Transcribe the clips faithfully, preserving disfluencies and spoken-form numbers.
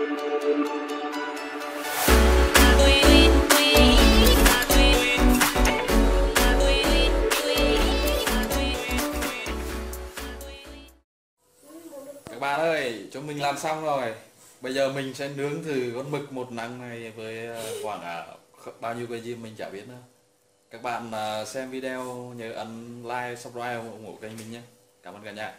Các bạn ơi, chúng mình làm xong rồi. Bây giờ mình sẽ nướng thử con mực một nắng này với khoảng uh, bao nhiêu cái diêm mình chả biết nữa. Các bạn uh, xem video nhớ ấn like, subscribe và ủng hộ kênh mình nhé. Cảm ơn cả nhà.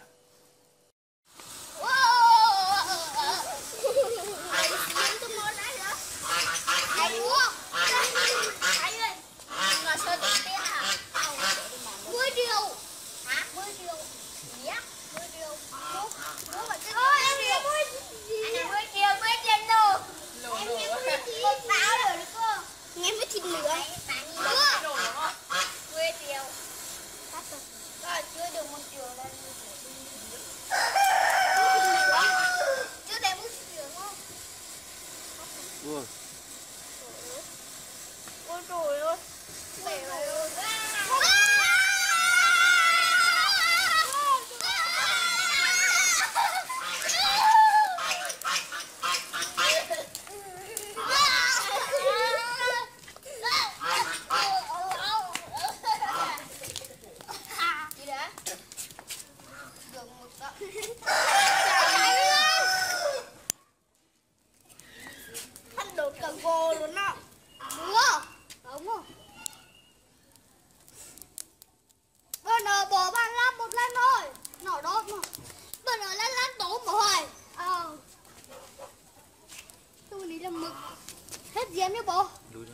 Ui. Ôi trời ơi. Mẹ ơi. Hắn đột cả vô luôn đó. Đúng không? Đúng không? Bây giờ bỏ bàn lăn một lần thôi. Nó đốt mà. Bây giờ lăn lăn tố một hồi. Ờ. Tôi nghĩ là mực. Hết diêm nhá bố.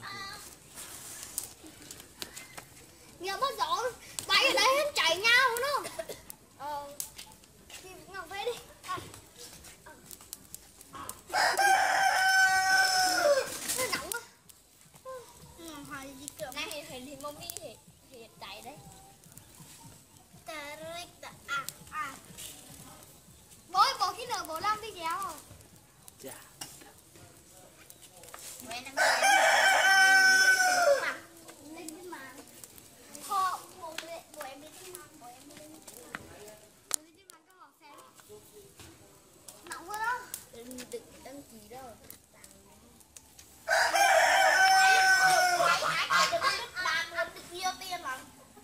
Nghe mất gió. Bay ở đây hết chảy nhau luôn đó. Ờ. Thì ngọc về đi. À. Nó nóng á. Ừ, hay gì kiểu. Này thì thì mông đi thì thì chạy đấy. Ta rích ta à à. Bố bố khi nào bố làm video à? Dạ. Mẹ đang làm mặt lên cái màn. Họ bố mẹ bố em lên cái màn, bố em lên cái màn. Lên cái màn cho họ xem. Nóng quá đó. Đừng đừng đăng ký đâu. Nhiều tiền lắm.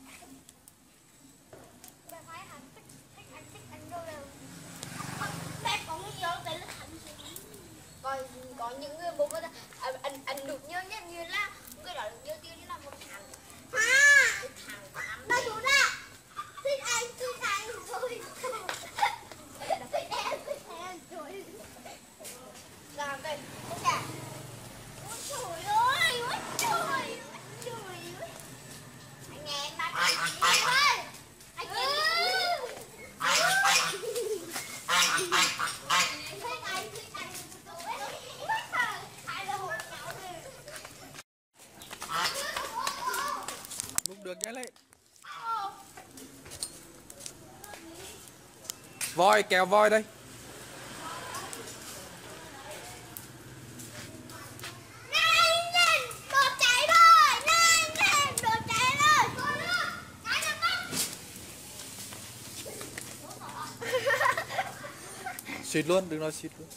Bà phải hành thích thích anh thích anh đâu đâu. Mẹ có nhiều đấy là hành gì. Còn có những người bố có anh anh anh được nhiều nhất như là cái đó là nhiều tiền như là một thằng. À, một thằng tám. Đâu chú ra. Thích anh thích anh rồi. Thích em thích em rồi. Làm đây. Tất cả. Ôi trời ơi, ôi trời ơi. Anh nghe em nói anh ơi. Anh nghe Múc được nhá lên. Voi, kéo voi đây. Xịt luôn, đừng nói xịt luôn.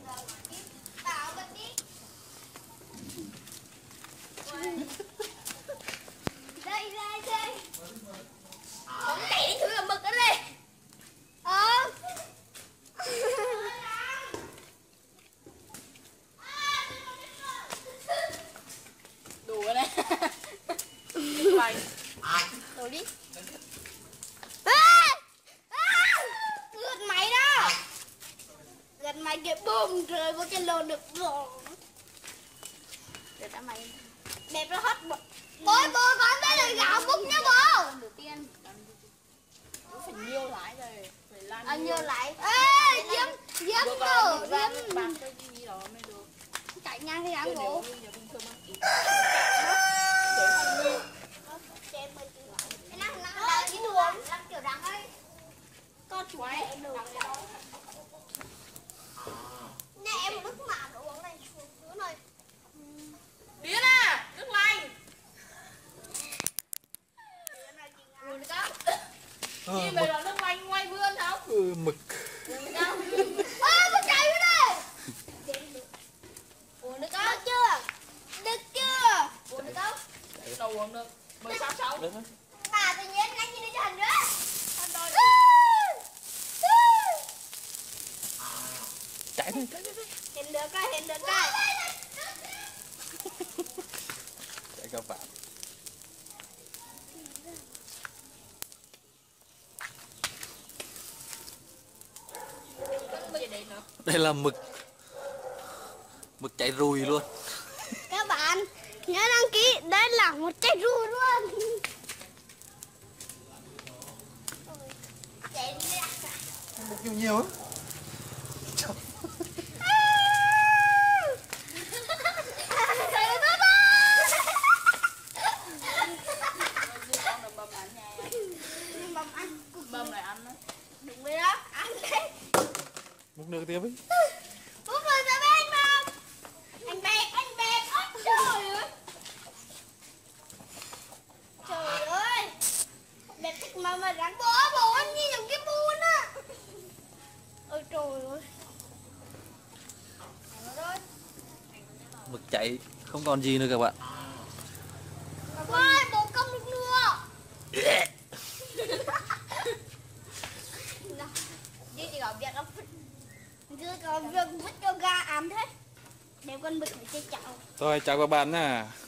Đây đây đây. Không tẩy thứ là mực đó đây. Ờ. Đủ rồi đấy. Mày. Đồ đi. Gật máy đó. Gật máy cái bùm rơi vô cái lồn được rồi. Để ta mày. Đẹp nó hết bố. Bố bố con tới là gạo bút nha bố. Đầu tiên. Nó phải nhiều lại rồi. Phải lan. À nhiều lại. Ê, diêm diêm cơ, diêm. Bạc cái gì đó mới được. Chạy ngang thì ăn ngủ. Năng năng là cái đường, làm kiểu răng ấy. Con chú mẹ đường. Nè em nước mà đồ uống này xuống dưới này. Điên à, nước lạnh. Ui đó. Đi về là nước lạnh ngoài vườn không? Ừ, mực. Ơ, con chạy đi đây. chạy thôi. Hiện được coi, hiện được coi. Chạy các bạn. Đây là mực mực chạy rùi luôn. Các bạn nhớ đăng ký, đây là một chạy rùi luôn. Chạy đi. Mực nhiều nhiều á. Bơm lại ăn đó. Đúng rồi đó, ăn đấy. Múc nước tiếp ấy. Múc rồi ra bên không? Anh bẹt, anh bẹt, ôi trời ơi. Trời ơi. Bẹt thích mà mà rắn bố bố anh như những cái buôn á. Ôi trời ơi. Mực chạy không còn gì nữa các bạn. Ôi, bố không được nữa. Đi chỉ có việc ông Chứ có việc vứt cho gà ăn thế. Để con mực phải chơi chảo. Thôi chào các bạn nha.